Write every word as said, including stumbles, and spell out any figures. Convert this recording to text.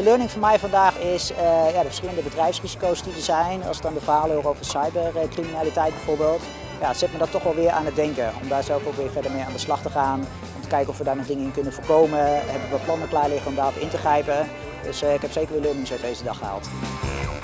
de learning voor mij vandaag is uh, ja, de verschillende bedrijfsrisico's die er zijn. Als ik dan de verhalen hoor over cybercriminaliteit bijvoorbeeld, ja, het zet me dat toch wel weer aan het denken. Om daar zelf ook weer verder mee aan de slag te gaan. Om te kijken of we daar nog dingen in kunnen voorkomen. Hebben we plannen klaar liggen om daarop in te grijpen. Dus uh, ik heb zeker weer learnings uit deze dag gehaald.